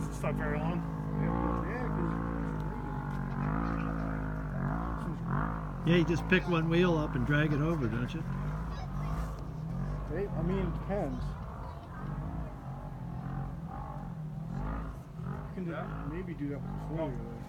wasn't stuck very long. Yeah, you just pick one wheel up and drag it over, don't you? I mean, it depends. You can maybe do that with the 4-wheeler.